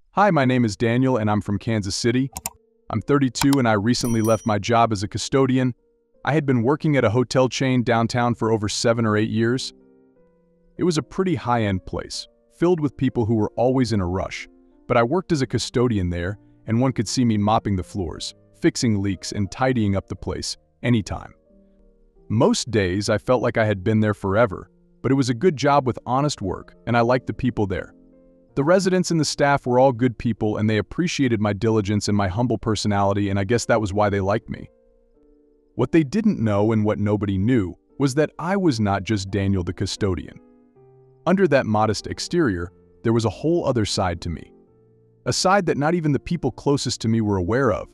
Hi, my name is Daniel and I'm from Kansas City. I'm 32 and I recently left my job as a custodian. I had been working at a hotel chain downtown for over 7 or 8 years. It was a pretty high-end place, filled with people who were always in a rush. But I worked as a custodian there, and one could see me mopping the floors, fixing leaks, and tidying up the place, anytime. Most days I felt like I had been there forever, but it was a good job with honest work, and I liked the people there. The residents and the staff were all good people and they appreciated my diligence and my humble personality, and I guess that was why they liked me. What they didn't know and what nobody knew was that I was not just Daniel the custodian. Under that modest exterior, there was a whole other side to me. A side that not even the people closest to me were aware of.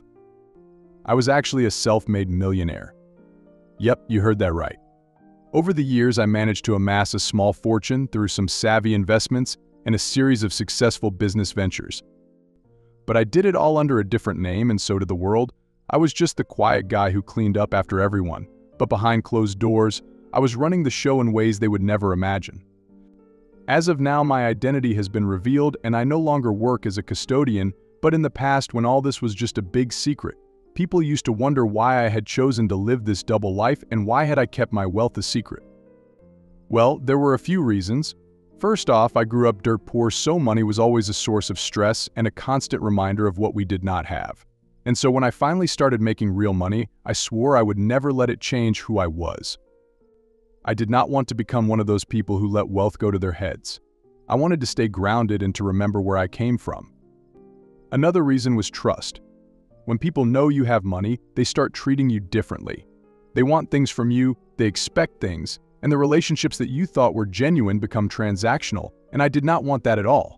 I was actually a self-made millionaire. Yep, you heard that right. Over the years, I managed to amass a small fortune through some savvy investments and a series of successful business ventures. But I did it all under a different name, and so did the world. I was just the quiet guy who cleaned up after everyone, but behind closed doors, I was running the show in ways they would never imagine. As of now, my identity has been revealed and I no longer work as a custodian, but in the past, when all this was just a big secret, people used to wonder why I had chosen to live this double life and why had I kept my wealth a secret. Well, there were a few reasons. First off, I grew up dirt poor, so money was always a source of stress and a constant reminder of what we did not have. And so when I finally started making real money, I swore I would never let it change who I was. I did not want to become one of those people who let wealth go to their heads. I wanted to stay grounded and to remember where I came from. Another reason was trust. When people know you have money, they start treating you differently. They want things from you, they expect things, and the relationships that you thought were genuine become transactional, and I did not want that at all.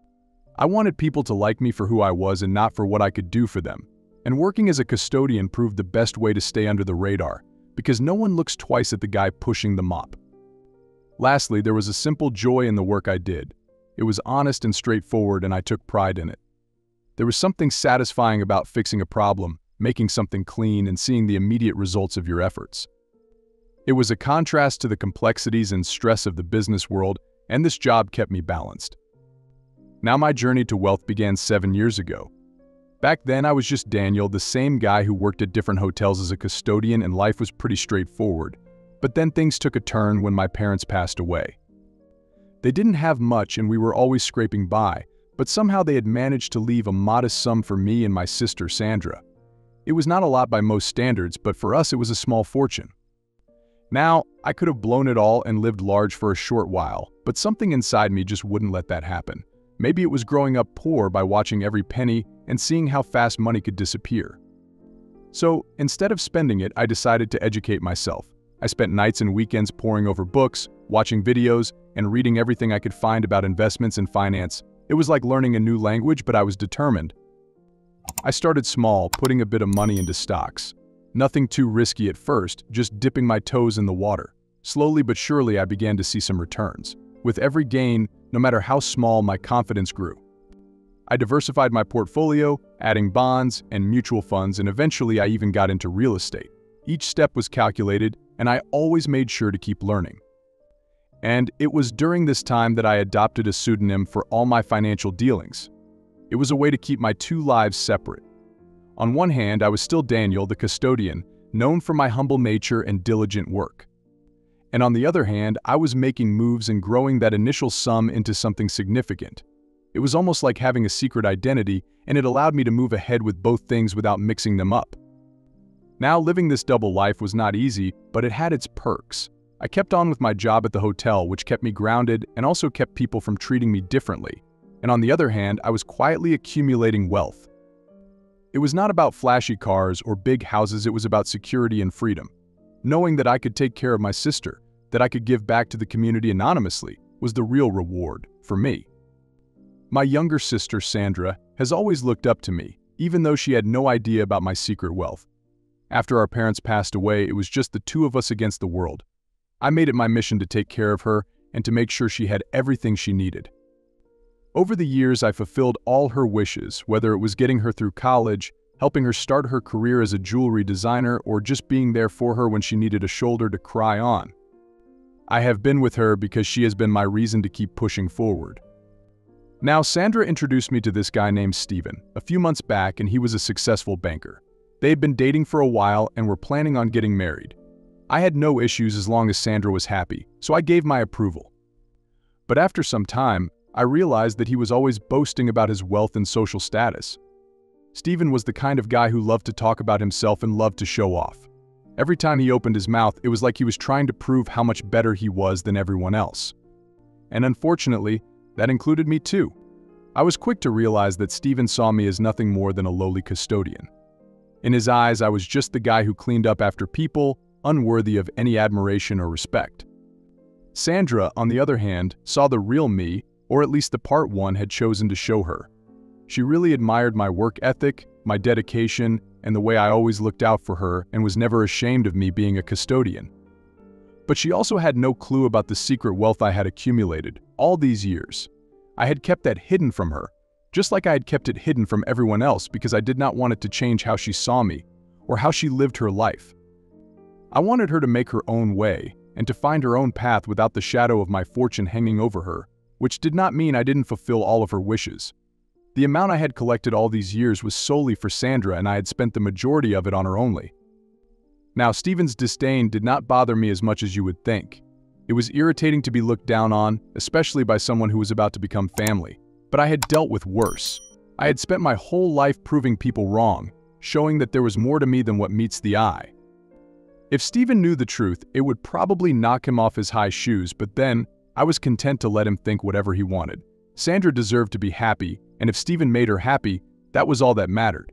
I wanted people to like me for who I was and not for what I could do for them. And working as a custodian proved the best way to stay under the radar, because no one looks twice at the guy pushing the mop. Lastly, there was a simple joy in the work I did. It was honest and straightforward, and I took pride in it. There was something satisfying about fixing a problem, making something clean, and seeing the immediate results of your efforts. It was a contrast to the complexities and stress of the business world, and this job kept me balanced. Now my journey to wealth began 7 years ago. Back then I was just Daniel, the same guy who worked at different hotels as a custodian, and life was pretty straightforward. But then things took a turn when my parents passed away. They didn't have much and we were always scraping by, but somehow they had managed to leave a modest sum for me and my sister Sandra. It was not a lot by most standards, but for us it was a small fortune. Now, I could have blown it all and lived large for a short while, but something inside me just wouldn't let that happen. Maybe it was growing up poor by watching every penny and seeing how fast money could disappear. So, instead of spending it, I decided to educate myself. I spent nights and weekends poring over books, watching videos, and reading everything I could find about investments and finance. It was like learning a new language, but I was determined. I started small, putting a bit of money into stocks. Nothing too risky at first, just dipping my toes in the water. Slowly but surely I began to see some returns. With every gain, no matter how small, my confidence grew. I diversified my portfolio, adding bonds and mutual funds, and eventually I even got into real estate. Each step was calculated, and I always made sure to keep learning. And it was during this time that I adopted a pseudonym for all my financial dealings. It was a way to keep my two lives separate. On one hand, I was still Daniel, the custodian, known for my humble nature and diligent work. And on the other hand, I was making moves and growing that initial sum into something significant. It was almost like having a secret identity, and it allowed me to move ahead with both things without mixing them up. Now, living this double life was not easy, but it had its perks. I kept on with my job at the hotel, which kept me grounded and also kept people from treating me differently. And on the other hand, I was quietly accumulating wealth. It was not about flashy cars or big houses, it was about security and freedom. Knowing that I could take care of my sister, that I could give back to the community anonymously, was the real reward for me. My younger sister, Sandra, has always looked up to me, even though she had no idea about my secret wealth. After our parents passed away, it was just the two of us against the world. I made it my mission to take care of her and to make sure she had everything she needed. Over the years, I fulfilled all her wishes, whether it was getting her through college, helping her start her career as a jewelry designer, or just being there for her when she needed a shoulder to cry on. I have been with her because she has been my reason to keep pushing forward. Now, Sandra introduced me to this guy named Steven a few months back, and he was a successful banker. They had been dating for a while and were planning on getting married. I had no issues as long as Sandra was happy, so I gave my approval. But after some time, I realized that he was always boasting about his wealth and social status. Steven was the kind of guy who loved to talk about himself and loved to show off. Every time he opened his mouth, it was like he was trying to prove how much better he was than everyone else. And unfortunately, that included me too. I was quick to realize that Steven saw me as nothing more than a lowly custodian. In his eyes, I was just the guy who cleaned up after people, unworthy of any admiration or respect. Sandra, on the other hand, saw the real me, or at least the part one had chosen to show her. She really admired my work ethic, my dedication, and the way I always looked out for her and was never ashamed of me being a custodian. But she also had no clue about the secret wealth I had accumulated all these years. I had kept that hidden from her, just like I had kept it hidden from everyone else because I did not want it to change how she saw me or how she lived her life. I wanted her to make her own way and to find her own path without the shadow of my fortune hanging over her, which did not mean I didn't fulfill all of her wishes. The amount I had collected all these years was solely for Sandra, and I had spent the majority of it on her only. Now, Steven's disdain did not bother me as much as you would think. It was irritating to be looked down on, especially by someone who was about to become family. But I had dealt with worse. I had spent my whole life proving people wrong, showing that there was more to me than what meets the eye. If Steven knew the truth, it would probably knock him off his high shoes, but then I was content to let him think whatever he wanted. Sandra deserved to be happy, and if Steven made her happy, that was all that mattered.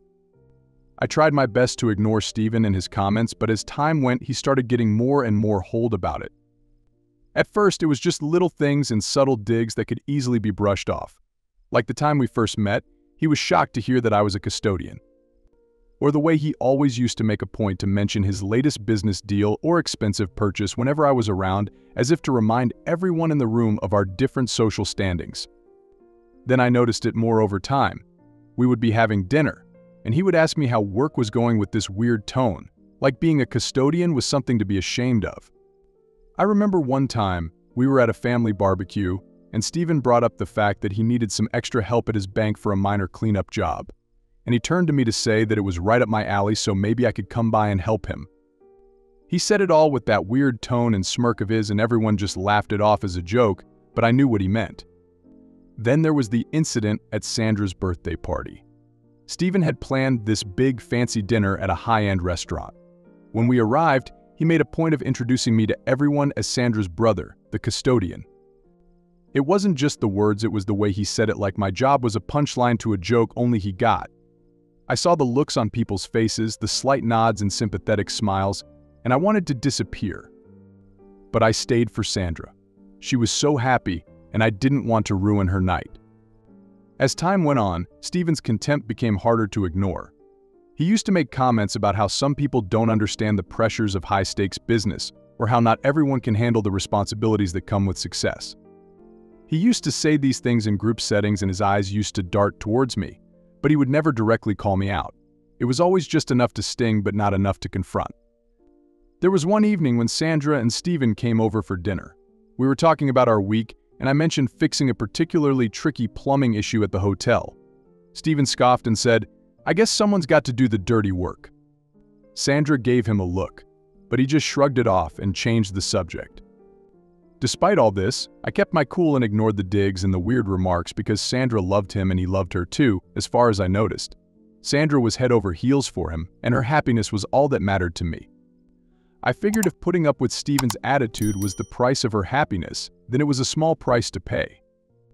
I tried my best to ignore Steven and his comments, but as time went, he started getting more and more hold about it. At first, it was just little things and subtle digs that could easily be brushed off. Like the time we first met, he was shocked to hear that I was a custodian. Or the way he always used to make a point to mention his latest business deal or expensive purchase whenever I was around, as if to remind everyone in the room of our different social standings. Then I noticed it more over time. We would be having dinner, and he would ask me how work was going with this weird tone, like being a custodian was something to be ashamed of. I remember one time, we were at a family barbecue, and Steven brought up the fact that he needed some extra help at his bank for a minor cleanup job. And he turned to me to say that it was right up my alley, so maybe I could come by and help him. He said it all with that weird tone and smirk of his, and everyone just laughed it off as a joke, but I knew what he meant. Then there was the incident at Sandra's birthday party. Steven had planned this big fancy dinner at a high-end restaurant. When we arrived, he made a point of introducing me to everyone as Sandra's brother, the custodian. It wasn't just the words, it was the way he said it, like my job was a punchline to a joke only he got. I saw the looks on people's faces, the slight nods and sympathetic smiles, and I wanted to disappear. But I stayed for Sandra. She was so happy, and I didn't want to ruin her night. As time went on, Steven's contempt became harder to ignore. He used to make comments about how some people don't understand the pressures of high-stakes business, or how not everyone can handle the responsibilities that come with success. He used to say these things in group settings, and his eyes used to dart towards me, but he would never directly call me out. It was always just enough to sting, but not enough to confront. There was one evening when Sandra and Steven came over for dinner. We were talking about our week, and I mentioned fixing a particularly tricky plumbing issue at the hotel. Steven scoffed and said, "I guess someone's got to do the dirty work." Sandra gave him a look, but he just shrugged it off and changed the subject. Despite all this, I kept my cool and ignored the digs and the weird remarks because Sandra loved him and he loved her too, as far as I noticed. Sandra was head over heels for him, and her happiness was all that mattered to me. I figured if putting up with Steven's attitude was the price of her happiness, then it was a small price to pay.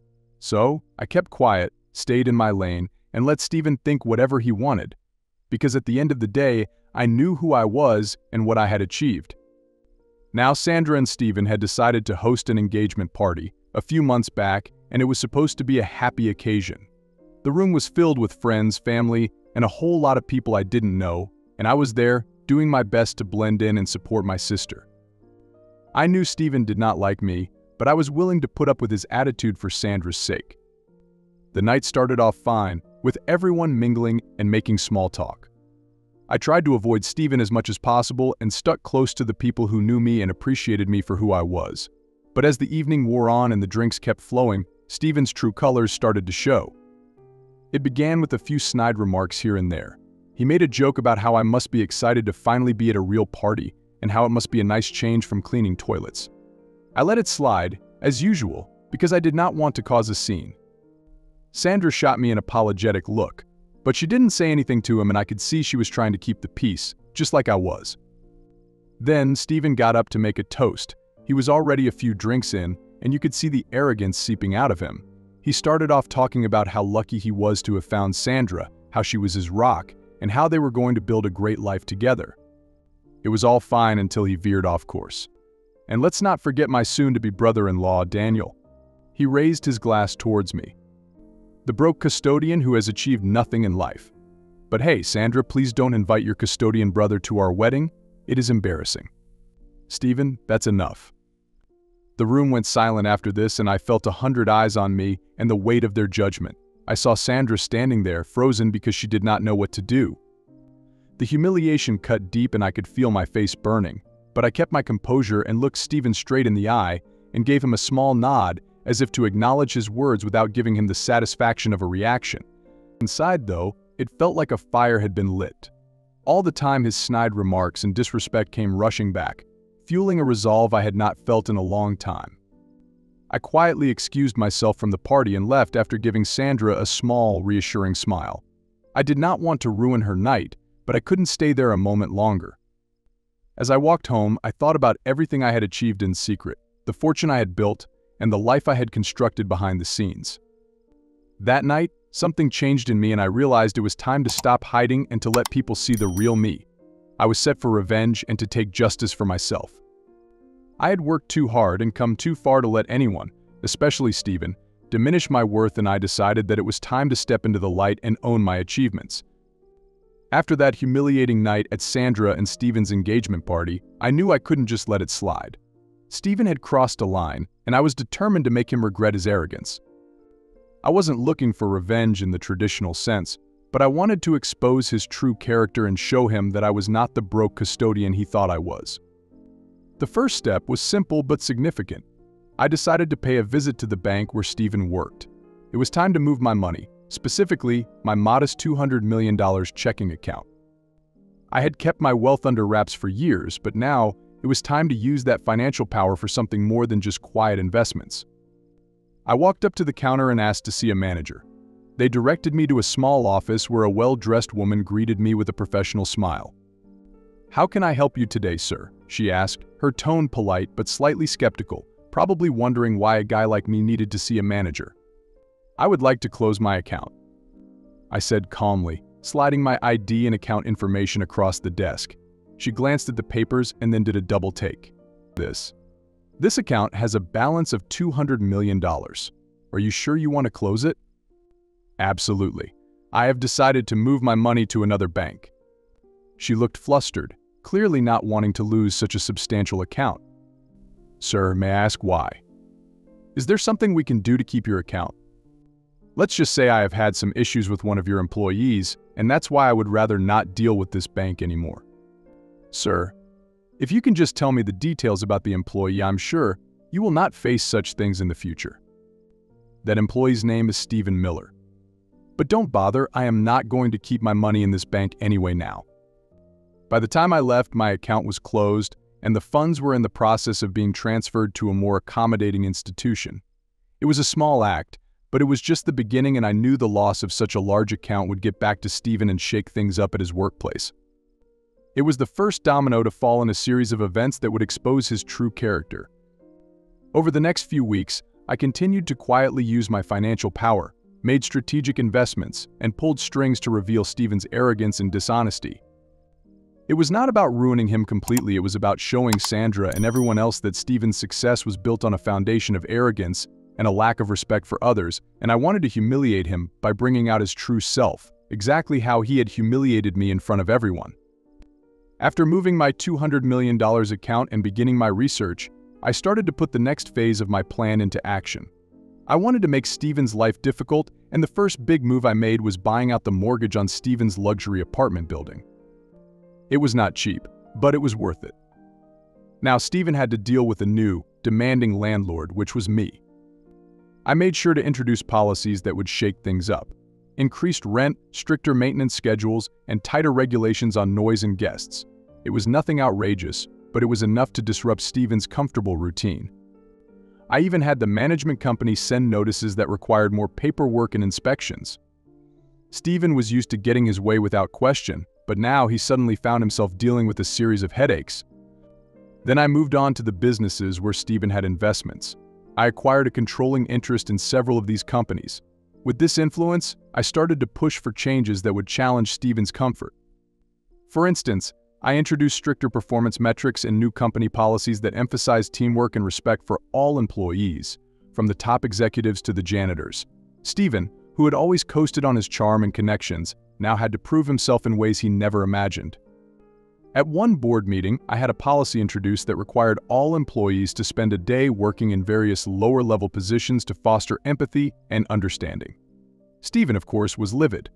So, I kept quiet, stayed in my lane, and let Steven think whatever he wanted, because at the end of the day, I knew who I was and what I had achieved. Now Sandra and Steven had decided to host an engagement party a few months back, and it was supposed to be a happy occasion. The room was filled with friends, family, and a whole lot of people I didn't know, and I was there, doing my best to blend in and support my sister. I knew Steven did not like me, but I was willing to put up with his attitude for Sandra's sake. The night started off fine, with everyone mingling and making small talk. I tried to avoid Steven as much as possible and stuck close to the people who knew me and appreciated me for who I was. But as the evening wore on and the drinks kept flowing, Stephen's true colors started to show. It began with a few snide remarks here and there. He made a joke about how I must be excited to finally be at a real party and how it must be a nice change from cleaning toilets. I let it slide, as usual, because I did not want to cause a scene. Sandra shot me an apologetic look, but she didn't say anything to him and I could see she was trying to keep the peace, just like I was. Then Stephen got up to make a toast. He was already a few drinks in, and you could see the arrogance seeping out of him. He started off talking about how lucky he was to have found Sandra, how she was his rock, and how they were going to build a great life together. It was all fine until he veered off course. And let's not forget my soon-to-be brother-in-law, Daniel. He raised his glass towards me. The broke custodian who has achieved nothing in life. But hey, Sandra, please don't invite your custodian brother to our wedding. It is embarrassing. Stephen, that's enough. The room went silent after this, and I felt 100 eyes on me and the weight of their judgment. I saw Sandra standing there, frozen because she did not know what to do. The humiliation cut deep and I could feel my face burning, but I kept my composure and looked Stephen straight in the eye and gave him a small nod as if to acknowledge his words without giving him the satisfaction of a reaction. Inside, though, it felt like a fire had been lit. All the time his snide remarks and disrespect came rushing back, fueling a resolve I had not felt in a long time. I quietly excused myself from the party and left after giving Sandra a small, reassuring smile. I did not want to ruin her night, but I couldn't stay there a moment longer. As I walked home, I thought about everything I had achieved in secret, the fortune I had built, and the life I had constructed behind the scenes. That night, something changed in me and I realized it was time to stop hiding and to let people see the real me. I was set for revenge and to take justice for myself. I had worked too hard and come too far to let anyone, especially Stephen, diminish my worth, and I decided that it was time to step into the light and own my achievements. After that humiliating night at Sandra and Stephen's engagement party, I knew I couldn't just let it slide. Stephen had crossed a line, and I was determined to make him regret his arrogance. I wasn't looking for revenge in the traditional sense, but I wanted to expose his true character and show him that I was not the broke custodian he thought I was. The first step was simple but significant. I decided to pay a visit to the bank where Stephen worked. It was time to move my money, specifically my modest $200 million checking account. I had kept my wealth under wraps for years, but now it was time to use that financial power for something more than just quiet investments. I walked up to the counter and asked to see a manager. They directed me to a small office where a well-dressed woman greeted me with a professional smile. "How can I help you today, sir?" she asked, her tone polite but slightly skeptical, probably wondering why a guy like me needed to see a manager. "I would like to close my account," I said calmly, sliding my ID and account information across the desk. She glanced at the papers and then did a double take. This account has a balance of $200 million. Are you sure you want to close it?" "Absolutely. I have decided to move my money to another bank." She looked flustered, clearly not wanting to lose such a substantial account. "Sir, may I ask why? Is there something we can do to keep your account? Let's just say I have had some issues with one of your employees, and that's why I would rather not deal with this bank anymore." "Sir, if you can just tell me the details about the employee, I'm sure you will not face such things in the future." "That employee's name is Stephen Miller. But don't bother, I am not going to keep my money in this bank anyway now." By the time I left, my account was closed, and the funds were in the process of being transferred to a more accommodating institution. It was a small act, but it was just the beginning, and I knew the loss of such a large account would get back to Stephen and shake things up at his workplace. It was the first domino to fall in a series of events that would expose his true character. Over the next few weeks, I continued to quietly use my financial power, made strategic investments, and pulled strings to reveal Stephen's arrogance and dishonesty. It was not about ruining him completely, it was about showing Sandra and everyone else that Stephen's success was built on a foundation of arrogance and a lack of respect for others, and I wanted to humiliate him by bringing out his true self, exactly how he had humiliated me in front of everyone. After moving my $200 million account and beginning my research, I started to put the next phase of my plan into action. I wanted to make Stephen's life difficult, and the first big move I made was buying out the mortgage on Stephen's luxury apartment building. It was not cheap, but it was worth it. Now Stephen had to deal with a new, demanding landlord, which was me. I made sure to introduce policies that would shake things up. Increased rent, stricter maintenance schedules, and tighter regulations on noise and guests. It was nothing outrageous, but it was enough to disrupt Stephen's comfortable routine. I even had the management company send notices that required more paperwork and inspections. Stephen was used to getting his way without question, but now he suddenly found himself dealing with a series of headaches. Then I moved on to the businesses where Stephen had investments. I acquired a controlling interest in several of these companies. With this influence, I started to push for changes that would challenge Stephen's comfort. For instance, I introduced stricter performance metrics and new company policies that emphasized teamwork and respect for all employees, from the top executives to the janitors. Stephen, who had always coasted on his charm and connections, now had to prove himself in ways he never imagined. At one board meeting, I had a policy introduced that required all employees to spend a day working in various lower-level positions to foster empathy and understanding. Stephen, of course, was livid.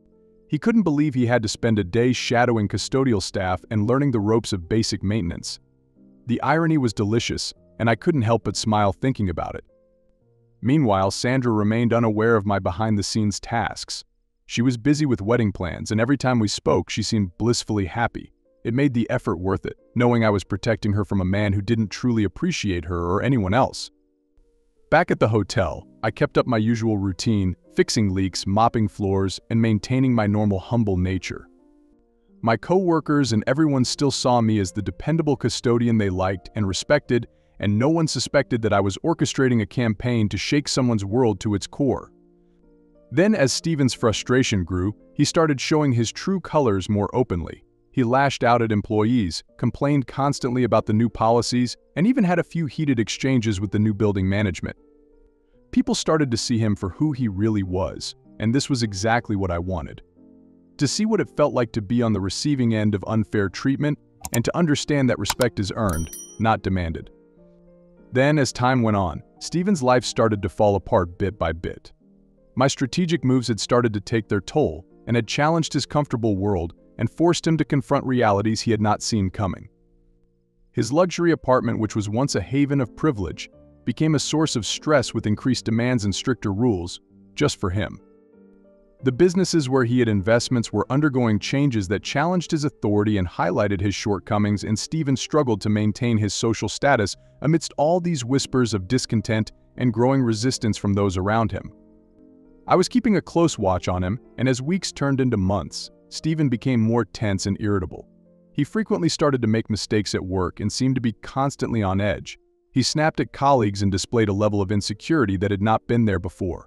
He couldn't believe he had to spend a day shadowing custodial staff and learning the ropes of basic maintenance. The irony was delicious, and I couldn't help but smile thinking about it. Meanwhile, Sandra remained unaware of my behind-the-scenes tasks. She was busy with wedding plans, and every time we spoke, she seemed blissfully happy. It made the effort worth it, knowing I was protecting her from a man who didn't truly appreciate her or anyone else. Back at the hotel, I kept up my usual routine, fixing leaks, mopping floors, and maintaining my normal humble nature. My co-workers and everyone still saw me as the dependable custodian they liked and respected, and no one suspected that I was orchestrating a campaign to shake someone's world to its core. Then, as Stephen's frustration grew, he started showing his true colors more openly. He lashed out at employees, complained constantly about the new policies, and even had a few heated exchanges with the new building management. People started to see him for who he really was, and this was exactly what I wanted. To see what it felt like to be on the receiving end of unfair treatment, and to understand that respect is earned, not demanded. Then, as time went on, Stephen's life started to fall apart bit by bit. My strategic moves had started to take their toll, and had challenged his comfortable world and forced him to confront realities he had not seen coming. His luxury apartment, which was once a haven of privilege, became a source of stress with increased demands and stricter rules, just for him. The businesses where he had investments were undergoing changes that challenged his authority and highlighted his shortcomings, and Stephen struggled to maintain his social status amidst all these whispers of discontent and growing resistance from those around him. I was keeping a close watch on him, and as weeks turned into months, Stephen became more tense and irritable. He frequently started to make mistakes at work and seemed to be constantly on edge. He snapped at colleagues and displayed a level of insecurity that had not been there before.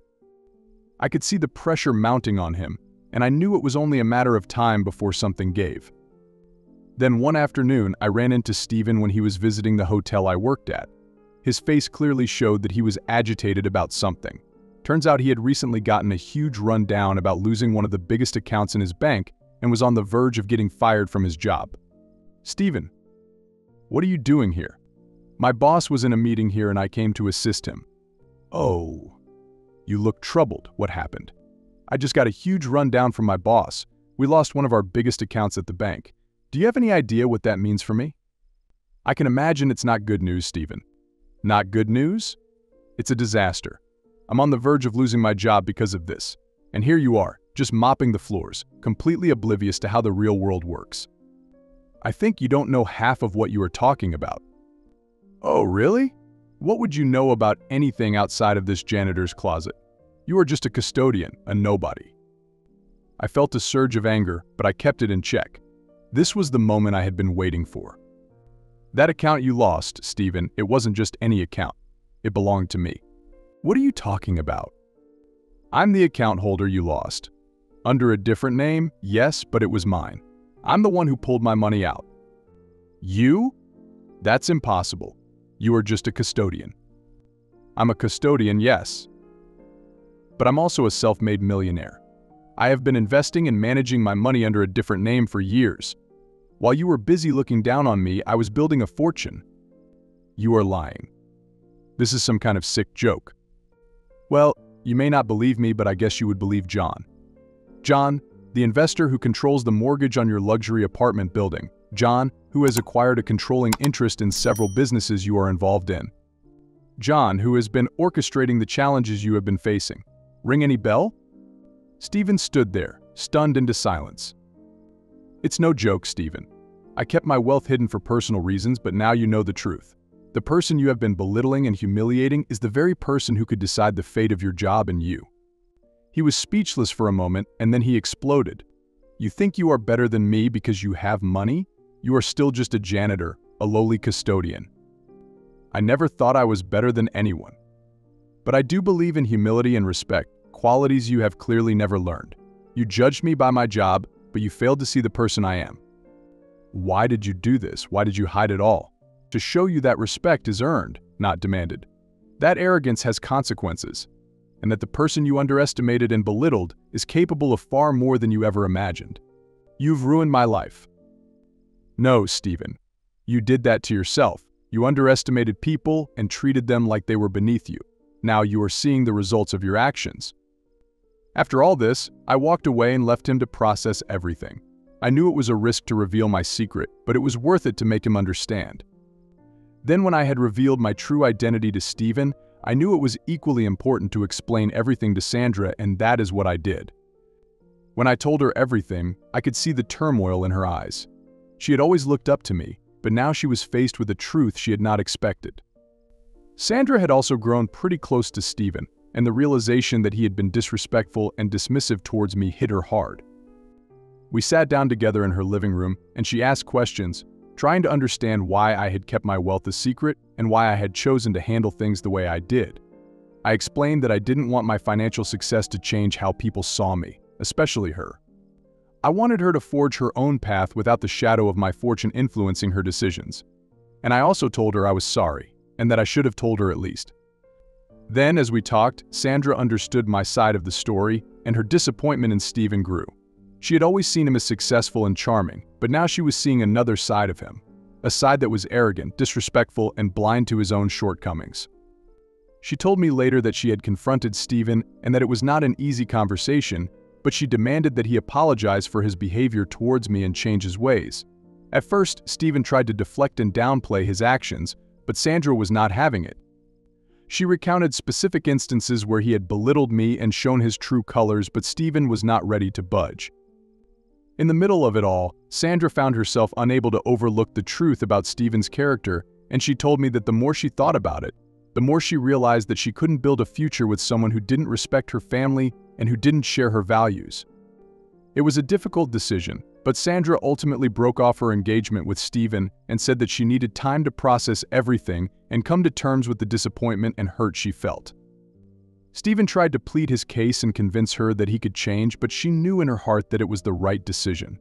I could see the pressure mounting on him, and I knew it was only a matter of time before something gave. Then one afternoon, I ran into Stephen when he was visiting the hotel I worked at. His face clearly showed that he was agitated about something. Turns out he had recently gotten a huge rundown about losing one of the biggest accounts in his bank and was on the verge of getting fired from his job. "Stephen, what are you doing here?" "My boss was in a meeting here and I came to assist him." "Oh, you look troubled. What happened?" "I just got a huge rundown from my boss. We lost one of our biggest accounts at the bank. Do you have any idea what that means for me?" "I can imagine it's not good news, Stephen." "Not good news? It's a disaster. I'm on the verge of losing my job because of this. And here you are, just mopping the floors, completely oblivious to how the real world works." "I think you don't know half of what you are talking about." "Oh, really? What would you know about anything outside of this janitor's closet? You are just a custodian, a nobody." I felt a surge of anger, but I kept it in check. This was the moment I had been waiting for. "That account you lost, Stephen, it wasn't just any account. It belonged to me." "What are you talking about?" "I'm the account holder you lost. Under a different name, yes, but it was mine. I'm the one who pulled my money out." "You? That's impossible. You are just a custodian." "I'm a custodian, yes. But I'm also a self-made millionaire. I have been investing and managing my money under a different name for years. While you were busy looking down on me, I was building a fortune." "You are lying. This is some kind of sick joke." "Well, you may not believe me, but I guess you would believe John. John, the investor who controls the mortgage on your luxury apartment building. John, who has acquired a controlling interest in several businesses you are involved in." John, who has been orchestrating the challenges you have been facing. Ring any bell? Stephen stood there, stunned into silence. It's no joke, Stephen. I kept my wealth hidden for personal reasons, but now you know the truth. The person you have been belittling and humiliating is the very person who could decide the fate of your job and you. He was speechless for a moment, and then he exploded. You think you are better than me because you have money? You are still just a janitor, a lowly custodian. I never thought I was better than anyone. But I do believe in humility and respect, qualities you have clearly never learned. You judged me by my job, but you failed to see the person I am. Why did you do this? Why did you hide it all? To show you that respect is earned, not demanded. That arrogance has consequences, and that the person you underestimated and belittled is capable of far more than you ever imagined. You've ruined my life. No, Stephen. You did that to yourself. You underestimated people and treated them like they were beneath you. Now you are seeing the results of your actions. After all this, I walked away and left him to process everything. I knew it was a risk to reveal my secret, but it was worth it to make him understand. Then when I had revealed my true identity to Stephen, I knew it was equally important to explain everything to Sandra, and that is what I did. When I told her everything, I could see the turmoil in her eyes. She had always looked up to me, but now she was faced with a truth she had not expected. Sandra had also grown pretty close to Stephen, and the realization that he had been disrespectful and dismissive towards me hit her hard. We sat down together in her living room, and she asked questions, trying to understand why I had kept my wealth a secret and why I had chosen to handle things the way I did. I explained that I didn't want my financial success to change how people saw me, especially her. I wanted her to forge her own path without the shadow of my fortune influencing her decisions. And I also told her I was sorry, and that I should have told her at least. Then, as we talked, Sandra understood my side of the story, and her disappointment in Stephen grew. She had always seen him as successful and charming, but now she was seeing another side of him, a side that was arrogant, disrespectful, and blind to his own shortcomings. She told me later that she had confronted Stephen and that it was not an easy conversation, but she demanded that he apologize for his behavior towards me and change his ways. At first, Stephen tried to deflect and downplay his actions, but Sandra was not having it. She recounted specific instances where he had belittled me and shown his true colors, but Stephen was not ready to budge. In the middle of it all, Sandra found herself unable to overlook the truth about Stephen's character, and she told me that the more she thought about it, the more she realized that she couldn't build a future with someone who didn't respect her family and who didn't share her values. It was a difficult decision, but Sandra ultimately broke off her engagement with Stephen and said that she needed time to process everything and come to terms with the disappointment and hurt she felt. Stephen tried to plead his case and convince her that he could change, but she knew in her heart that it was the right decision.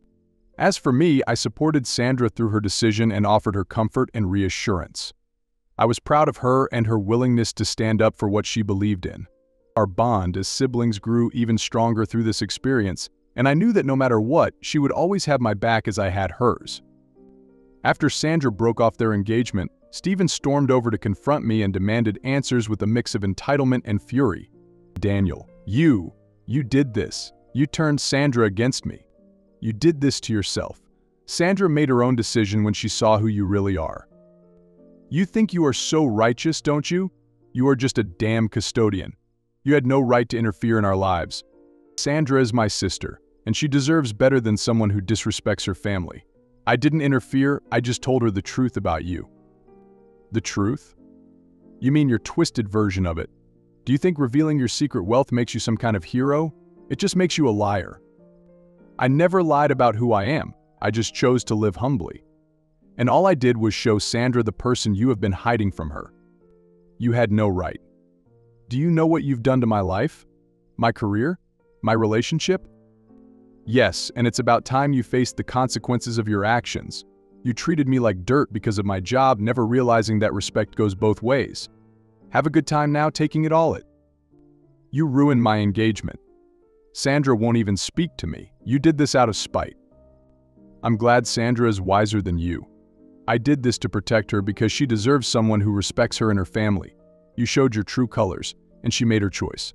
As for me, I supported Sandra through her decision and offered her comfort and reassurance. I was proud of her and her willingness to stand up for what she believed in. Our bond as siblings grew even stronger through this experience, and I knew that no matter what, she would always have my back as I had hers. After Sandra broke off their engagement, Stephen stormed over to confront me and demanded answers with a mix of entitlement and fury. Daniel, you did this. You turned Sandra against me. You did this to yourself. Sandra made her own decision when she saw who you really are. You think you are so righteous, don't you? You are just a damn custodian. You had no right to interfere in our lives. Sandra is my sister, and she deserves better than someone who disrespects her family. I didn't interfere, I just told her the truth about you. The truth? You mean your twisted version of it. Do you think revealing your secret wealth makes you some kind of hero? It just makes you a liar. I never lied about who I am. I just chose to live humbly. And all I did was show Sandra the person you have been hiding from her. You had no right. Do you know what you've done to my life? My career? My relationship? Yes, and it's about time you faced the consequences of your actions. You treated me like dirt because of my job, never realizing that respect goes both ways. Have a good time now taking it all. You ruined my engagement. Sandra won't even speak to me. You did this out of spite. I'm glad Sandra is wiser than you. I did this to protect her because she deserves someone who respects her and her family. You showed your true colors, and she made her choice.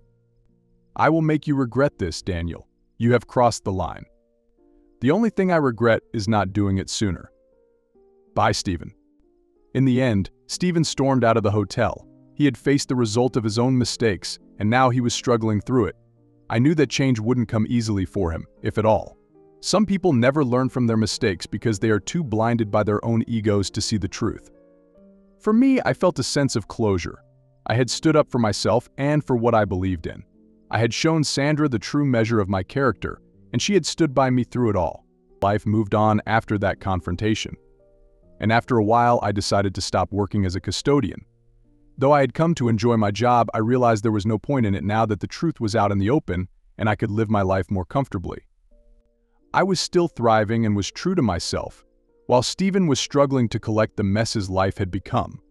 I will make you regret this, Daniel. You have crossed the line. The only thing I regret is not doing it sooner. Bye, Stephen. In the end, Stephen stormed out of the hotel. He had faced the result of his own mistakes, and now he was struggling through it. I knew that change wouldn't come easily for him, if at all. Some people never learn from their mistakes because they are too blinded by their own egos to see the truth. For me, I felt a sense of closure. I had stood up for myself and for what I believed in. I had shown Sandra the true measure of my character, and she had stood by me through it all. Life moved on after that confrontation. And after a while, I decided to stop working as a custodian. Though I had come to enjoy my job, I realized there was no point in it now that the truth was out in the open and I could live my life more comfortably. I was still thriving and was true to myself, while Stephen was struggling to collect the mess his life had become.